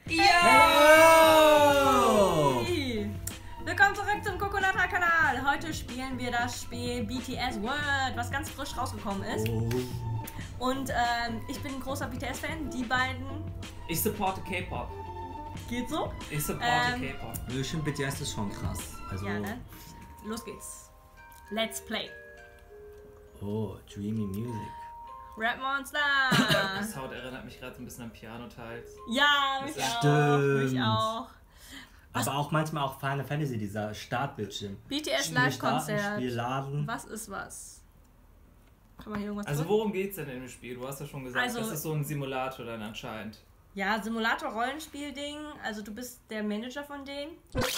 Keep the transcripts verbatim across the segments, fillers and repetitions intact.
Yo! Willkommen zurück zum Coconatra-Kanal. Heute spielen wir das Spiel B T S World, was ganz frisch rausgekommen ist. Oh. Und ähm, ich bin ein großer B T S-Fan. Die beiden... Ich supporte K-Pop. Geht so? Ich supporte Ähm, K-Pop. Ich finde B T S ist schon krass. Also, Ja, ne? Los geht's. Let's play. oh, Dreamy Music. Rap Monster! Das Sound erinnert mich gerade so ein bisschen an Piano-Teils. Ja, mich auch. Stimmt. Mich auch. Aber auch manchmal auch Final Fantasy, dieser Startbildschirm. B T S Spiel starten, Live-Konzert. Spiel laden. Was ist was? Kann man hier irgendwas Also drücken? worum geht's denn in dem Spiel? Du hast ja schon gesagt, Also- das ist so ein Simulator dann anscheinend. Ja, Simulator-Rollenspiel-Ding. Also du bist der Manager von denen.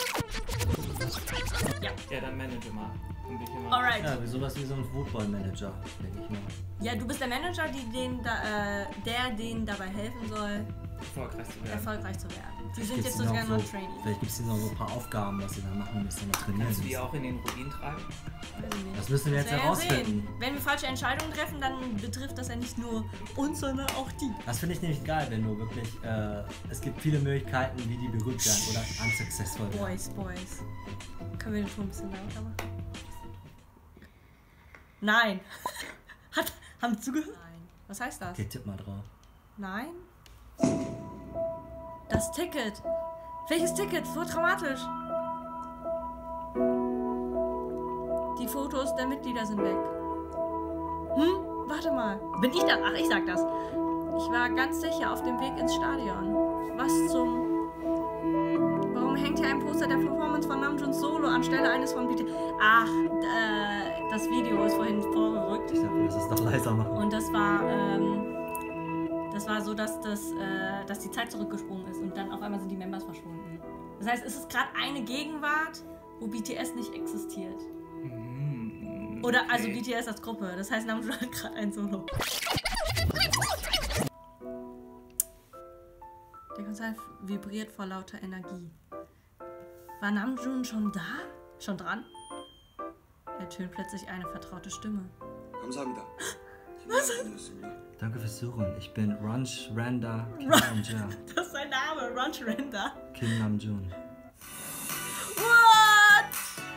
Ja. Ja, dann manage mal. Und wie viel mal. Alright. Ja, wie sowas wie so ein Football-Manager, denke ich mal. Ja, du bist der Manager, die den da, äh, der denen dabei helfen soll, Erfolgreich zu werden. erfolgreich zu werden. Die Vielleicht sind gibt's jetzt ihnen sogar auch nur so, Trainees. Vielleicht gibt es noch so ein paar Aufgaben, was sie da machen müssen und trainieren Kannst du die müssen. auch in den Ruin treiben? Weiß ich nicht. Das müssen wir jetzt werden ja herausfinden. sehen. Wenn wir falsche Entscheidungen treffen, dann betrifft das ja nicht nur uns, sondern auch die. Das finde ich nämlich geil, wenn du wirklich, äh, es gibt viele Möglichkeiten, wie die berühmt werden oder unsuccessful werden. Boys, Boys. Können wir den Ton ein bisschen lauter machen? Nein. Hat, haben Sie zugehört? Nein. Was heißt das? Okay, tipp mal drauf. Nein. Das Ticket. Welches Ticket? So dramatisch. Die Fotos der Mitglieder sind weg. Hm? Warte mal. Bin ich da? Ach, ich sag das. Ich war ganz sicher auf dem Weg ins Stadion. Was zum... Warum hängt hier ein Poster der Performance von Namjoon Solo anstelle eines von B T S? Ach, äh, das Video ist vorhin vorgerückt. Ich dachte, wir müssen es doch leiser machen. Und das war, ähm, das war so, dass, das, äh, dass die Zeit zurückgesprungen ist und dann auf einmal sind die Members verschwunden. Das heißt, es ist gerade eine Gegenwart, wo B T S nicht existiert. Mm, Oder okay. also B T S als Gruppe. Das heißt, Namjoon hat gerade ein Solo. Der Konzert vibriert vor lauter Energie. War Namjoon schon da? Schon dran? Ertönt plötzlich eine vertraute Stimme. 감사합니다. 김남준이었습니다. Danke fürs Suchen. Ich bin Ranch Randa Kim Namjoon. Das ist sein Name, Runch Render. Kim Namjoon. What?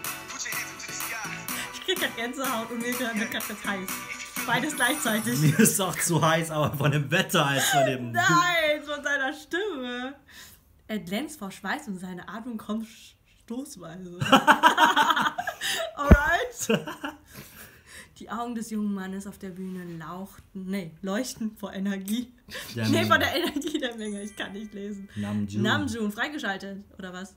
Ich krieg grad Gänsehaut und mir wird grad jetzt heiß. Beides gleichzeitig. Mir ist auch zu heiß, aber von dem Wetter als von dem... Nein, von seiner Stimme. Er glänzt vor Schweiß und seine Atmung kommt stoßweise. Alright. Die Augen des jungen Mannes auf der Bühne lauchten, nee, leuchten vor Energie. Der nee, Menge. von der Energie der Menge. Ich kann nicht lesen. Namjoon. Namjoon, freigeschaltet, oder was?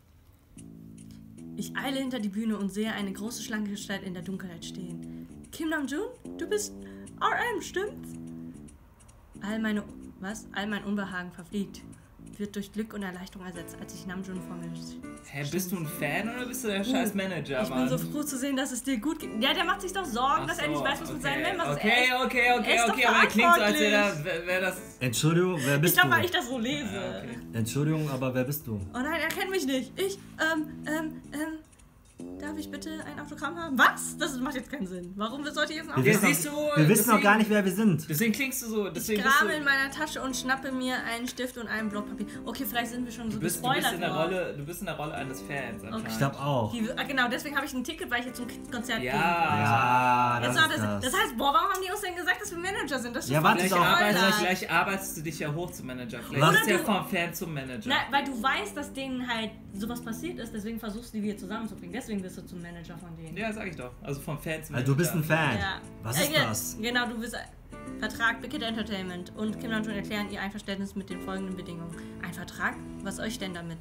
Ich eile hinter die Bühne und sehe eine große, schlanke Gestalt in der Dunkelheit stehen. Kim Namjoon, du bist R M, stimmt's? All meine, was? All mein Unbehagen verfliegt. Wird durch Glück und Erleichterung ersetzt, als ich Namjoon vor mir stehe. Hä, bist du ein Fan oder bist du der scheiß Manager, Ich bin Mann? so froh zu sehen, dass es dir gut geht. Ja, der macht sich doch Sorgen, Ach dass er so, nicht weiß, was mit seinen okay. Members ist. Okay, Er ist- okay, er okay, ist doch okay, aber er klingt so, als wäre das, verantwortlich. wär das... Entschuldigung, wer Ich bist glaube, du? weil ich das so lese. Ja, okay. Entschuldigung, aber wer bist du? Oh nein, er kennt mich nicht. Ich, ähm, ähm, ähm, darf ich bitte ein Autogramm haben? Was? Das macht jetzt keinen Sinn. Warum sollte ich jetzt ein Wir Autogramm? Ja, wissen, siehst noch, du, wir wissen noch deswegen- gar nicht, wer wir sind. Deswegen klingst du so... Ich Deswegen bist krame du, in meiner Tasche und schnappe mir einen Stift und einen Block Papier. Okay, vielleicht sind wir schon so du, bist, du, bist gespoilert in der worden. Rolle, du bist in der Rolle eines Fans anscheinend. Ich glaube auch. Die, ah, genau, deswegen habe ich ein Ticket, weil ich jetzt zum Konzert gehe. Ja. Ja, das Jetzt war ist das, das. das heißt, boah, warum haben die uns denn gesagt, dass wir Manager sind? Das ist Ja, doch warte, voll ist Vielleicht, auch- arbeitest, gespoilert. vielleicht arbeitest du dich ja hoch zum Manager. Vielleicht Was? bist du ja Oder du- vom Fan zum Manager. Na, weil du weißt, dass denen halt sowas passiert ist, deswegen versuchst du die wieder zusammenzubringen. Deswegen bist du zum Manager von denen. Ja, sag ich doch. Also vom Fan zum Also, Manager. du bist ein Fan. Ja. Was Äh, ist ja, das? Genau, du bist ein Vertrag Big Hit Entertainment und Kim Namjoon erklären ihr Einverständnis mit den folgenden Bedingungen. Ein Vertrag? Was euch denn damit?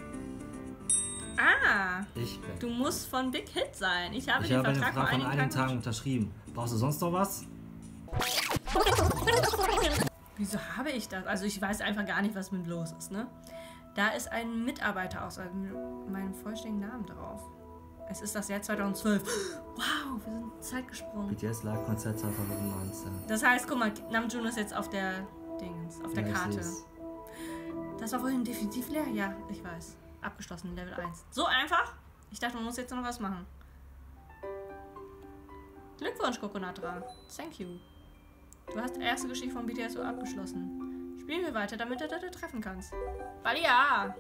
Ah, Ich bin. du musst von Big Hit sein. Ich habe Ich den habe den Vertrag vor Vertrag von einigen einigen Tagen. Tagen unterschrieben. Brauchst du sonst noch was? Wieso habe ich das? Also ich weiß einfach gar nicht, was mit los ist, ne? Da ist ein Mitarbeiter aus meinem vollständigen Namen drauf. Es ist das Jahr zweitausendzwölf. Wow, wir sind Zeit gesprungen. B T S Live-Konzert zweitausendneunzehn. Das heißt, guck mal, Namjoon ist jetzt auf der Dingens, auf der Ja, ich Karte. seh's. Das war vorhin definitiv leer. Ja, ich weiß. Abgeschlossen, Level eins. So einfach? Ich dachte, man muss jetzt noch was machen. Glückwunsch, Coconatra. Thank you. Du hast die erste Geschichte von B T S so abgeschlossen. Spielen wir weiter, damit du da treffen kannst. Balia!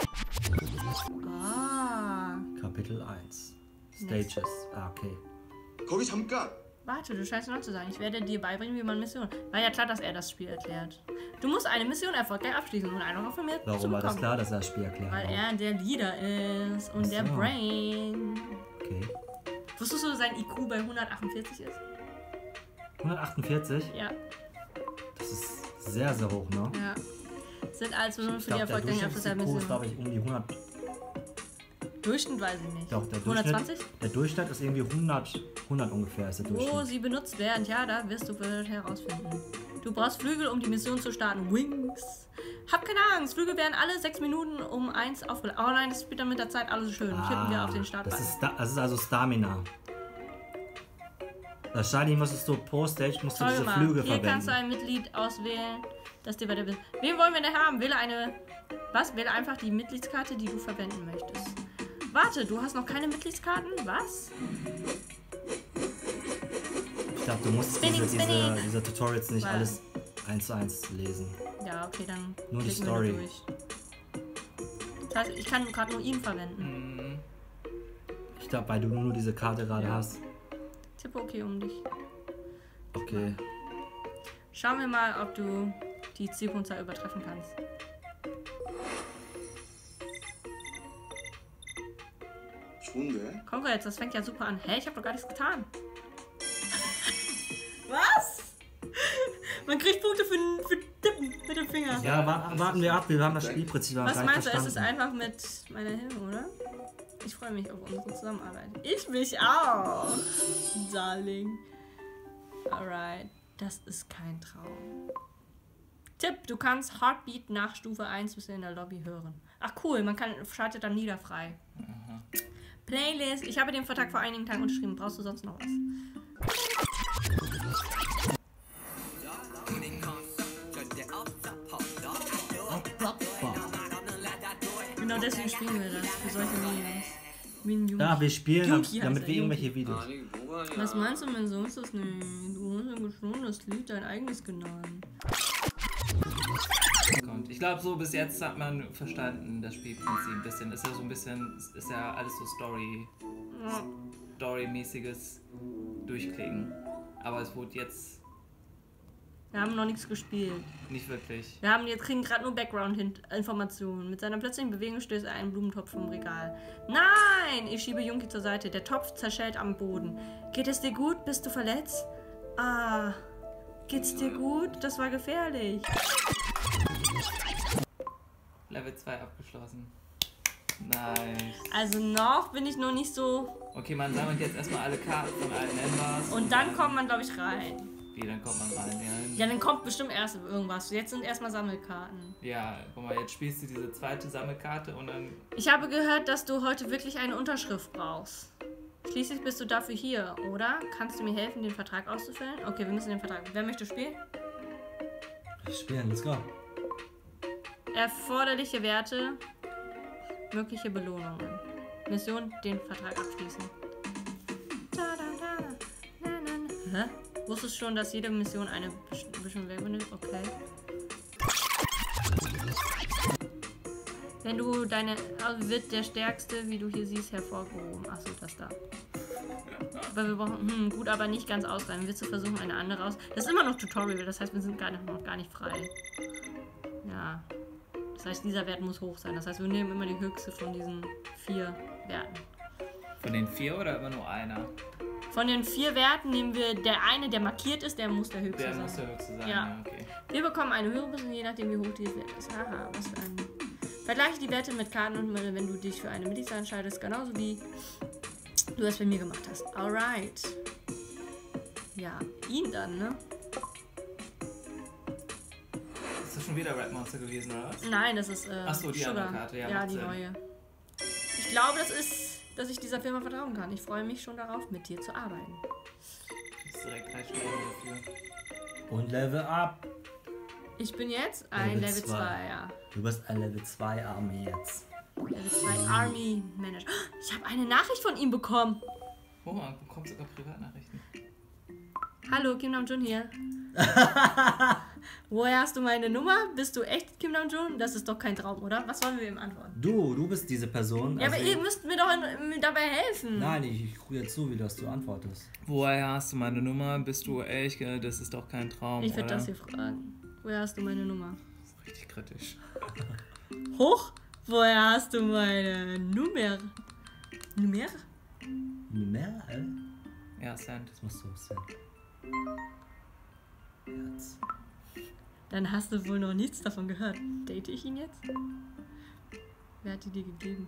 Ah. Kapitel eins. Stages. Ah, okay. 거기 잠깐. Warte, du scheinst noch zu sagen. Ich werde dir beibringen, wie man Missionen... War ja klar, dass er das Spiel erklärt. Du musst eine Mission erfolgreich abschließen und eine noch von mir Warum zu war das bekommen. klar, dass er das Spiel erklärt Weil hat? er der Leader ist und Ach der so. Brain. Okay. Wusstest du, dass sein I Q bei hundertachtundvierzig ist? hundertachtundvierzig? Ja. Das ist sehr, sehr hoch, ne? Ja. Sind also nur Ich für die glaube, der erfolgreichen Abschluss der Durchschnitts-I Q ist, Mission. glaube ich, um die hundert. Durchschnitt weiß ich nicht. Doch, der Durchschnitt, hundertzwanzig? der Durchschnitt ist irgendwie hundert, hundert ungefähr ist der Wo Durchschnitt. sie benutzt werden, ja, da wirst du bald herausfinden. Du brauchst Flügel, um die Mission zu starten. Wings. Hab keine Angst, Flügel werden alle sechs Minuten um eins aufgeladen. Oh nein, das spielt dann mit der Zeit alles schön. Tippen wir auf den Start. das, ist, da- das ist also Stamina. Wahrscheinlich musstest du pro Stage musst du Toll diese gemacht. Flüge Hier verwenden. kannst du ein Mitglied auswählen, das dir bei der... Wen wollen wir denn haben? Wähle eine... Was? Wähle einfach die Mitgliedskarte, die du verwenden möchtest. Warte, du hast noch keine Mitgliedskarten? Was? Ich glaube, du musst Spinning, diese, diese, spinning. diese Tutorials nicht Was? alles eins zu eins lesen. Ja, okay, dann Nur die klicken wir Story. nur durch. Das heißt, ich kann gerade nur ihn verwenden. Mhm. Ich glaube, weil du nur diese Karte gerade Ja. hast. Tippe okay um dich. Okay. Schauen wir mal, ob du die Zielpunktzahl übertreffen kannst. 좋은데? Komm jetzt, das fängt ja super an. Hä, ich habe doch gar nichts getan. Was? Man kriegt Punkte für, für Tippen mit dem Finger. Ja, wa warten wir ab. Wir haben das Spielprinzip aber Was gar meinst nicht du, es ist verstanden. einfach mit meiner Hilfe, oder? Ich freue mich auf unsere Zusammenarbeit. Ich mich auch, Darling. Alright, das ist kein Traum. Tipp, du kannst Heartbeat nach Stufe eins bis in der Lobby hören. Ach cool, man kann, schaltet dann Lieder frei. Playlist, ich habe den Vertrag vor einigen Tagen unterschrieben. Brauchst du sonst noch was? Genau deswegen spielen wir das, für solche Minions. Minions. Ja, wir spielen, Yuki heißt damit er, wir Yuki. irgendwelche Videos. 아니 뭐가 아니야. Was meinst du, mein Sohn ist das nicht? Du hast ja schon das Lied dein eigenes genannt. Kommt. Ich glaube, so bis jetzt hat man verstanden, das Spielprinzip ein bisschen. Ist ja so ein bisschen, ist ja alles so Story, Story-mäßiges Durchklicken. Aber es wurde jetzt Wir haben noch nichts gespielt. nicht wirklich. Wir haben jetzt kriegen gerade nur Background-Informationen. Mit seiner plötzlichen Bewegung stößt er einen Blumentopf vom Regal. Nein! Ich schiebe Junki zur Seite. Der Topf zerschellt am Boden. Geht es dir gut? Bist du verletzt? Ah. Geht's dir gut? Das war gefährlich. Level zwei abgeschlossen. Nice. Also noch bin ich noch nicht so... Okay, man sammelt jetzt erstmal alle Karten von allen Members. Und dann kommt man, glaube ich, rein. Wie, dann kommt man rein, ja. Ja, dann kommt bestimmt erst irgendwas. Jetzt sind erstmal Sammelkarten. Ja, guck mal, jetzt spielst du diese zweite Sammelkarte und dann... Ich habe gehört, dass du heute wirklich eine Unterschrift brauchst. Schließlich bist du dafür hier, oder? Kannst du mir helfen, den Vertrag auszufüllen? Okay, wir müssen den Vertrag... Wer möchte spielen? Wir spielen, let's go. Erforderliche Werte, mögliche Belohnungen. Mission, den Vertrag abschließen. Da, da, da, na, na, na. Hä? Wusstest du schon, dass jede Mission eine best- bestimmte Welt benötigt? Okay. Wenn du deine... Also wird der Stärkste, wie du hier siehst, hervorgehoben. Achso, das da. Aber wir brauchen... Hm, gut, aber nicht ganz ausreichen. Willst du versuchen, eine andere aus... Das ist immer noch Tutorial, das heißt, wir sind gar nicht, noch gar nicht frei. Ja. Das heißt, dieser Wert muss hoch sein. Das heißt, wir nehmen immer die höchste von diesen vier Werten. Von den vier oder immer nur einer? Von den vier Werten nehmen wir der eine, der markiert ist, der muss der höchste Der sein. muss der höchste sein, Ja. ja, okay. Wir bekommen eine höhere Position, je nachdem wie hoch die Wert ist. Haha, was für ein... Vergleiche die Werte mit Karten und Mittel, wenn du dich für eine Mitgliedschaft entscheidest, genauso wie du es bei mir gemacht hast. Alright. Ja, ihn dann, ne? Ist das schon wieder Red Monster gewesen, oder was? Nein, das ist äh, Ach so, die Sugar. andere Karte, ja, Ja, macht die Sinn. neue. Ich glaube, das ist, dass ich dieser Firma vertrauen kann. Ich freue mich schon darauf, mit dir zu arbeiten. Das ist direkt drei Sterne dafür. Und Level up. Ich bin jetzt ein Level Level zwei. zwei, ja. Du bist ein Level zwei Army jetzt. Level zwei Army Manager. Ich habe eine Nachricht von ihm bekommen. Oh, man bekommt sogar Privatnachrichten. Hallo, Kim Nam Jun hier. Woher hast du meine Nummer? Bist du echt Kim Namjoon? Das ist doch kein Traum, oder? Was wollen wir ihm antworten? Du, du bist diese Person. Ja, also aber ihr müsst mir doch in, dabei helfen. Nein, ich, ich gucke jetzt so, wie das du antwortest. Woher hast du meine Nummer? Bist du echt? Das ist doch kein Traum, Ich würde oder? das hier fragen. Woher hast du meine Nummer? Das ist richtig kritisch. Hoch? Woher hast du meine Nummer? Nummer? Nummer? äh? Ja, Sand. Das musst du sein. Herz. Dann hast du wohl noch nichts davon gehört. Date ich ihn jetzt? Wer hat die dir gegeben?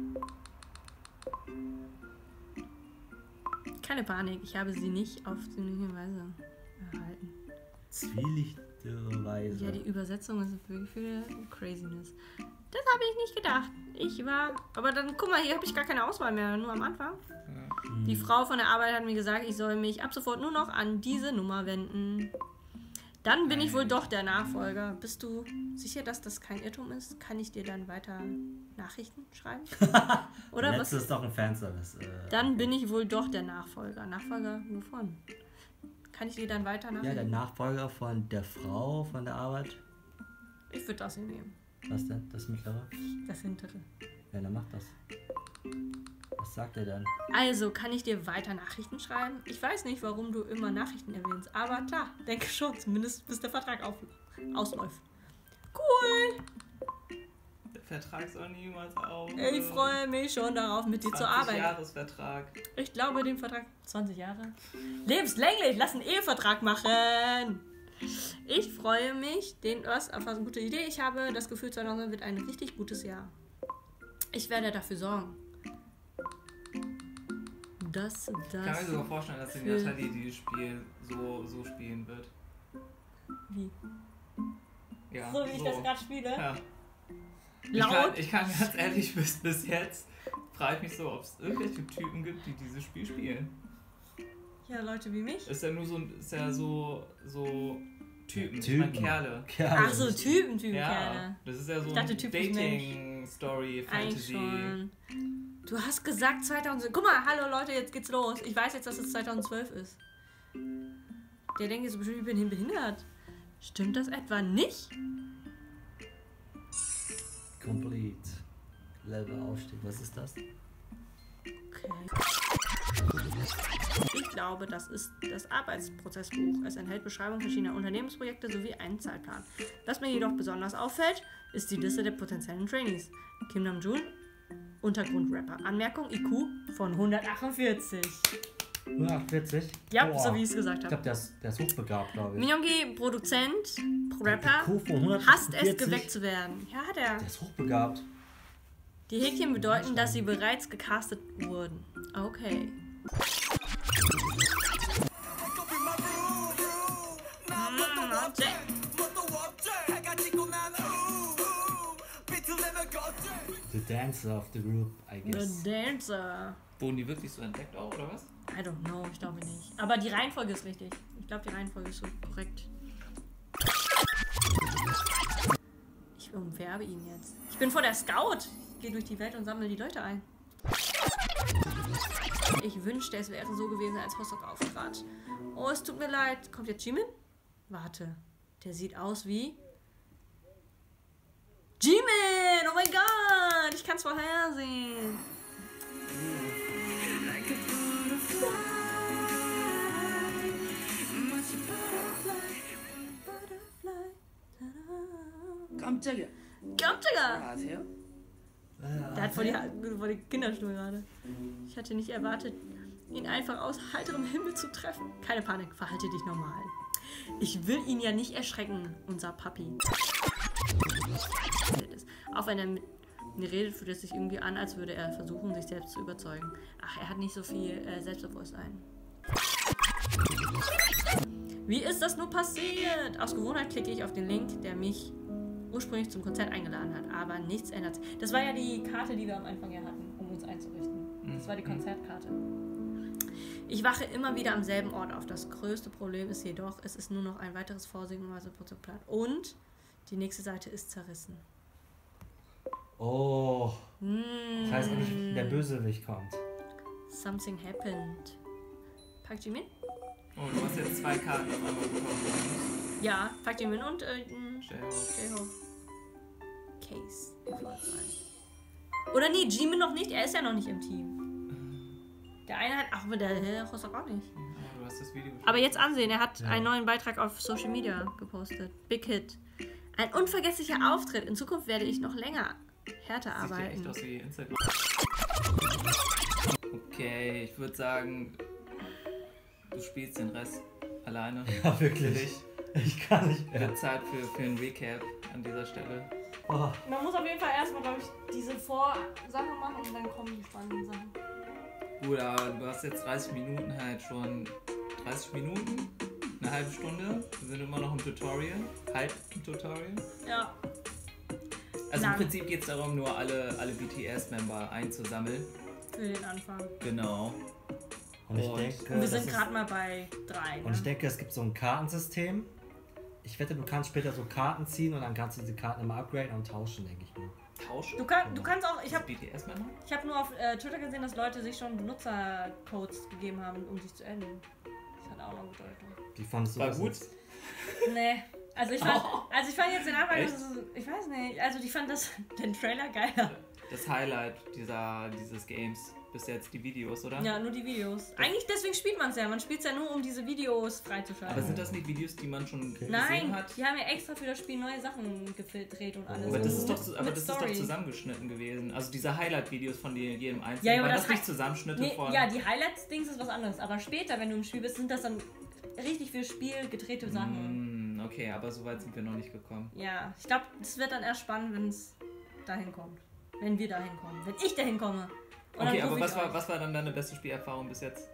Keine Panik, ich habe sie nicht auf sinnliche Weise erhalten. Zwielichterweise. Ja, die Übersetzung ist wirklich für Craziness. Das habe ich nicht gedacht. Ich war... Aber dann, guck mal, hier habe ich gar keine Auswahl mehr, nur am Anfang. Hm. Die Frau von der Arbeit hat mir gesagt, ich soll mich ab sofort nur noch an diese Nummer wenden. Dann bin ich wohl doch der Nachfolger. Bist du sicher, dass das kein Irrtum ist? Kann ich dir dann weiter Nachrichten schreiben? Oder Letztes was? ist doch ein Fanservice. Äh, Dann bin ich wohl doch der Nachfolger. Nachfolger wovon? Kann ich dir dann weiter Ja, Nachrichten? der Nachfolger von der Frau von der Arbeit. Ich würde das hier nehmen. Was denn? Das mittlere? Das hintere. Ja, dann macht das. Was sagt er dann? Also, kann ich dir weiter Nachrichten schreiben? Ich weiß nicht, warum du immer Nachrichten erwähnst, aber klar, denke schon, zumindest bis der Vertrag auf, ausläuft. Cool! Der Vertrag soll niemals auf. Ich freue mich schon darauf, mit dir zu arbeiten. Jahresvertrag. Ich glaube, den Vertrag zwanzig Jahre. Lebenslänglich, lass einen Ehevertrag machen! Ich freue mich, den was auf eine gute Idee. Ich habe das Gefühl, zwanzig wird ein richtig gutes Jahr. Ich werde dafür sorgen. Das, Ich kann mir das. sogar vorstellen, dass die für- Natalie dieses Spiel so, so spielen wird. Wie? Ja, So wie ich das gerade spiele? Ja. Ich Laut? kann, ich kann ganz ehrlich, bis, bis jetzt frage ich mich so, ob es irgendwelche Typen gibt, die dieses Spiel spielen. Ja, Leute wie mich. Ist ja nur so, ist ja so, so Typen, ich Typen. meine Kerle. Kerle. Ach so, Typen, Typen, Ja, Kerle. das ist ja so Ich dachte, ein Typ ist Dating-Story, Eigentlich Fantasy. schon. Du hast gesagt zweitausend. Guck mal, hallo Leute, jetzt geht's los. Ich weiß jetzt, dass es zweitausendzwölf ist. Der denkt jetzt bestimmt, ich bin behindert. Stimmt das etwa nicht? Complete. Level Aufstieg. Was ist das? Okay. Ich glaube, das ist das Arbeitsprozessbuch. Es enthält Beschreibungen verschiedener Unternehmensprojekte sowie einen Zeitplan. Was mir jedoch besonders auffällt, ist die Liste der potenziellen Trainees. Kim Namjoon, Untergrundrapper. Anmerkung, I Q von hundertachtundvierzig. hundertachtundvierzig? Ja, Boah. so wie ich es gesagt Ich habe. glaube, der ist, der ist hochbegabt, glaube ich. Minyongi, Produzent, Rapper, I Q von hasst es, hundertachtundvierzig? geweckt zu werden. Ja, hat er. Der ist hochbegabt. Die Häkchen bedeuten, dass sie bereits gecastet wurden. Okay. The dancer of the group, I The guess. Dancer. Wurden die wirklich so entdeckt auch, oder was? I don't know, ich glaube nicht. Aber die Reihenfolge ist richtig. Ich glaube, die Reihenfolge ist so korrekt. Ich umwerbe ihn jetzt. Ich bin vor der Scout. Ich gehe durch die Welt und sammle die Leute ein. Ich wünschte, es wäre so gewesen, als Hosok auftrat. Oh, es tut mir leid. Kommt jetzt Jimin? Warte. Der sieht aus wie... Jimin! Oh mein Gott! Ich kann es vorhersehen. 깜짝이야. 깜짝이야! 아세요? Der hat vor die, vor die Kinderstuhl gerade. Ich hatte nicht erwartet, ihn einfach aus heiterem Himmel zu treffen. Keine Panik, verhalte dich normal. Ich will ihn ja nicht erschrecken, unser Papi. Auch wenn er mit mir redet, fühlt es sich irgendwie an, als würde er versuchen, sich selbst zu überzeugen. Ach, er hat nicht so viel äh, Selbstbewusstsein. Wie ist das nur passiert? Aus Gewohnheit klicke ich auf den Link, der mich ursprünglich zum Konzert eingeladen hat, aber nichts ändert sich. Das war ja die Karte, die wir am Anfang ja hatten, um uns einzurichten. Das war die Konzertkarte. Ich wache immer wieder am selben Ort auf. Das größte Problem ist jedoch, es ist nur noch ein weiteres Vorsingen-Protokoll. Und die nächste Seite ist zerrissen. Oh. Mm. Das heißt nicht, der Bösewicht kommt. Something happened. Park Jimin? Oh, du hast jetzt zwei Karten auf einmal bekommen. Ja, Park Jimin und äh, J-Hope. J-Hope. Case. Oder nee, Jimin noch nicht, er ist ja noch nicht im Team. Der eine hat, ach, aber der, der Rostock auch nicht. Oh, du hast das Video Aber jetzt ansehen, er hat Ja. einen neuen Beitrag auf Social Media gepostet. Big Hit. Ein unvergesslicher Auftritt. In Zukunft werde ich noch länger härter Sieht ja echt arbeiten. aus wie Instagram. Okay, ich würde sagen, du spielst den Rest alleine. Ja, wirklich. Ich kann nicht mehr. Wird Zeit für, für einen Recap an dieser Stelle. Oh. Man muss auf jeden Fall erstmal, glaube ich, diese Vorsachen machen und dann kommen die spannenden Sachen. Gut, aber du hast jetzt dreißig Minuten halt schon. dreißig Minuten? Eine halbe Stunde? Wir sind immer noch im Tutorial. Halb im Tutorial. Ja. Also Lang. im Prinzip geht es darum, nur alle, alle B T S-Member einzusammeln. Für den Anfang. Genau. Und ich Und- denke, Und wir das sind ist- gerade mal bei drei. und ich Ne? denke, es gibt so ein Kartensystem. Ich wette, du kannst später so Karten ziehen und dann kannst du diese Karten immer upgraden und tauschen, denke ich mal. Tauschen? Du, kann, du kannst auch, ich habe B T S-Member? ich hab nur auf äh, Twitter gesehen, dass Leute sich schon Benutzercodes gegeben haben, um sich zu adden. Das hat auch noch Bedeutung. Wie fandest du War das gut? jetzt? Nee. Also ich fand, also ich fand jetzt den Anfang, das ist, ich weiß nicht, also ich fand das, den Trailer geiler. Das Highlight dieser, dieses Games. Bis jetzt die Videos, oder? Ja, nur die Videos. Eigentlich deswegen spielt man es ja. Man spielt es ja nur, um diese Videos freizuschalten. Aber sind das nicht Videos, die man schon gesehen Nein, hat? die haben ja extra für das Spiel neue Sachen gedreht und alles. Aber das ist doch, zu- aber Mit das ist doch Story. zusammengeschnitten gewesen. Also diese Highlight-Videos von die- jedem Einzelnen. Ja, ja, aber Waren das das nicht Hi- Zusammenschnitte Nee, von... ja, die Highlights-Dings ist was anderes. Aber später, wenn du im Spiel bist, sind das dann richtig für Spiel gedrehte Sachen. Mm, okay, aber so weit sind wir noch nicht gekommen. Ja, ich glaube, es wird dann erst spannend, wenn es dahin kommt. Wenn wir dahin kommen. Wenn ich dahin komme. Und Okay, dann aber ruf was ich war, euch. was war dann deine beste Spielerfahrung bis jetzt?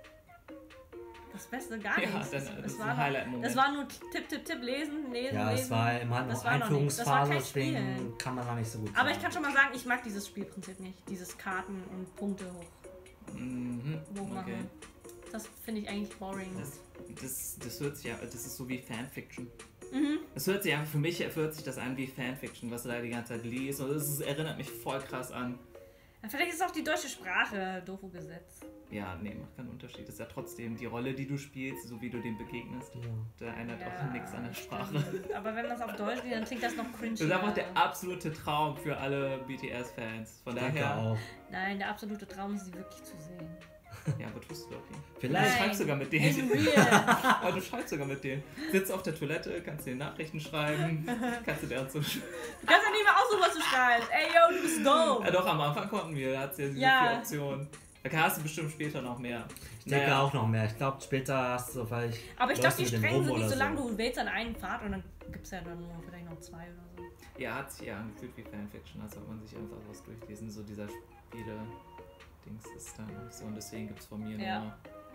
Das Beste gar Ja, nichts. dann, das, das das, ist war ein noch, Highlight-Moment. das war nur Tipp, Tipp, Tipp, lesen, lesen, Ja, lesen. es war immer Das noch war noch nicht- das war Einführungsphase, kein deswegen Spielen. kann man da nicht so gut Aber ich sagen. kann schon mal sagen, ich mag dieses Spielprinzip nicht. Dieses Karten und Punkte hoch, Mhm, hochmachen. okay. Das finde ich eigentlich boring. Das, das, das hört sich ja, das ist so wie Fanfiction. Mhm. Das hört sich ja, für mich hört sich das an wie Fanfiction, was du da die ganze Zeit liest. Und das ist, erinnert mich voll krass an. Ja, vielleicht ist auch die deutsche Sprache doof gesetzt. Ja, nee, macht keinen Unterschied. Das ist ja trotzdem die Rolle, die du spielst, so wie du dem begegnest. Ja. Der ändert Ja, auch nichts an der Sprache. stimmt. Aber wenn man es auf Deutsch liest, dann klingt das noch cringy. Das ist einfach der absolute Traum für alle B T S-Fans. Von Ich denke daher. auch. Nein, der absolute Traum ist, sie wirklich zu sehen. Ja, aber tust du doch nicht. Du Vielleicht. Nein. schreibst sogar mit In denen. real. Aber du schreibst sogar mit denen. Sitzt auf der Toilette, kannst denen Nachrichten schreiben. Kannst du deren so. Du kannst ja nicht mehr aussuchen, was du schreibst. Ey, yo, du bist dumm. Ja, doch, am Anfang konnten wir. Da hat es ja diese Ja. vier Optionen. Da hast du bestimmt später noch mehr. Ich denke auch noch mehr. Ich glaube, später hast du vielleicht. Aber ich glaube, läufst die du mit dem Stränge rum sind nicht oder so lang. Du wählst an einen Pfad und dann gibt es ja dann nur vielleicht noch zwei oder so. Ja, hat sich ja angefühlt wie Fanfiction, als ob man sich einfach was durchlesen. So dieser Spiele-Dings ist da nicht so. Und deswegen gibt es von mir Ja. nur.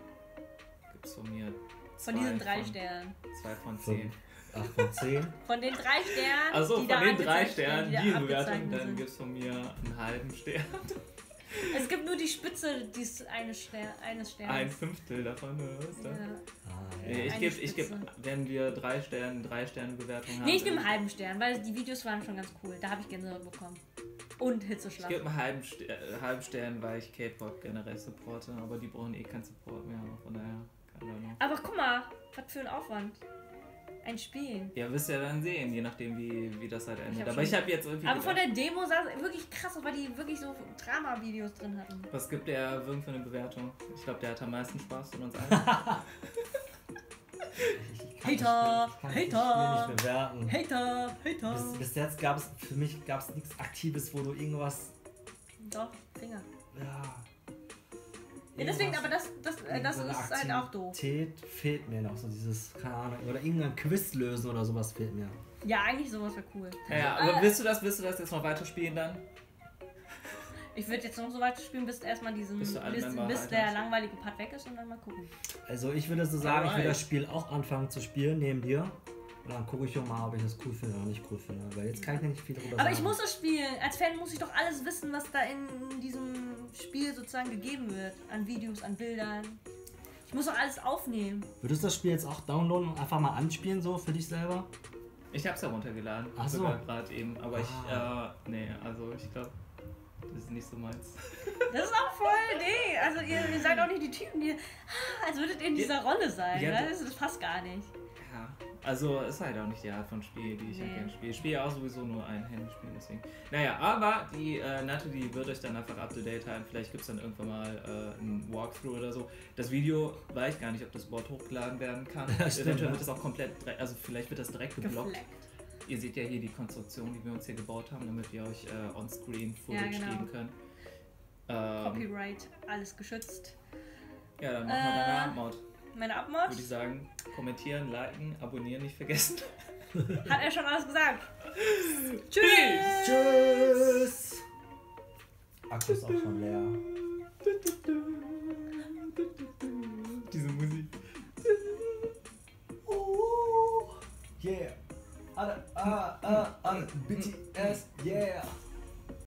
Gibt's von mir. Zwei Von diesen drei von, Sternen. Zwei von zehn. acht von zehn. Von den drei Sternen. Also die von da den drei angezeigt Sternen, werden, die da Bewertung, abgezeichnet dann sind. gibt es von mir einen halben Stern. Es gibt nur die Spitze dieses eine Stern, eines Sterns. Ein Fünftel davon, oder was ist das? Ja. Ah, Nee, ja. ich Eine gebe, ich geb, Spitze. wenn wir drei Sterne, drei Sterne Bewertung haben. Nee, ich gebe dann- einen halben Stern, weil die Videos waren schon ganz cool. Da habe ich Gänsehaut bekommen. Und Ich Hitzeschlag. gebe einen halben, St äh, halben Stern, weil ich K-Pop generell supporte, aber die brauchen eh keinen Support mehr, von daher keine Ahnung. Aber guck mal, was für ein Aufwand. Ein Spiel. Ja, wirst ja dann sehen, je nachdem wie, wie das halt endet. hab Aber schon- ich habe jetzt irgendwie Aber von gedacht, der Demo sah es wirklich krass aus, weil die wirklich so Drama-Videos drin hatten. was gibt der Wirm für eine Bewertung? Ich glaube, der hat am meisten Spaß von uns allen. Ich kann Hater, das Spiel- ich kann Hater. das Spiel nicht bewerten. Hater, Hater. Bis, bis jetzt gab es, für mich gab es nichts Aktives, wo du irgendwas. Doch, Finger. Ja. Ja, deswegen, aber irgendwas- das, das, äh, das irgendeine ist halt auch doof. Aktivität fehlt mir noch, so dieses, keine Ahnung, oder irgendein Quiz lösen oder sowas fehlt mir. Ja, eigentlich sowas wäre cool. Ja, ja, aber willst du das, willst du das jetzt noch weiterspielen dann? Ich würde jetzt noch so weit spielen, bis erstmal diesen, Bis du alle bis, Member bis halt der hast. langweilige Part weg ist und dann mal gucken. Also ich würde so sagen, ich will Alright. das Spiel auch anfangen zu spielen neben dir. Und dann gucke ich schon mal, ob ich das cool finde oder nicht cool finde. Weil jetzt kann ich nicht viel darüber Aber sagen. ich muss das spielen. Als Fan muss ich doch alles wissen, was da in diesem Spiel sozusagen gegeben wird. An Videos, an Bildern. Ich muss doch alles aufnehmen. Würdest du das Spiel jetzt auch downloaden und einfach mal anspielen, so für dich selber? Ich hab's ja runtergeladen, Ach so. sogar gerade eben, aber ich, Ah. äh, nee, also ich glaube, das ist nicht so meins. Das ist auch voll, nee. Also ihr, ihr seid auch nicht die Typen, die, ah, als würdet ihr in dieser Rolle sein. Ja, ne? das, das passt gar nicht. ja, also ist halt auch nicht die Art von Spiel, die ich Nee. ja gerne spiele. Ich spiele ja auch sowieso nur ein Handyspiel, deswegen. Naja, aber die äh, Natalie wird euch dann einfach up to date halten. Vielleicht gibt es dann irgendwann mal äh, ein Walkthrough oder so. Das Video weiß ich gar nicht, ob das überhaupt hochgeladen werden kann. Ja, stimmt, Eventuell ja. wird das auch komplett, dire- also vielleicht wird das direkt geblockt. Gefleckt. Ihr seht ja hier die Konstruktion, die wir uns hier gebaut haben, damit wir euch äh, on-screen Footage Ja, genau. geben können. Ähm, Copyright, alles geschützt. ja, dann machen wir Äh, deine Abmord. Meine Abmord? Würde ich sagen, kommentieren, liken, abonnieren nicht vergessen. Hat er schon alles gesagt? Tschüss! Tschüss! Akku ist auch schon leer. Diese Musik. Oh, yeah. Alle, ah, ah, alle, bitte.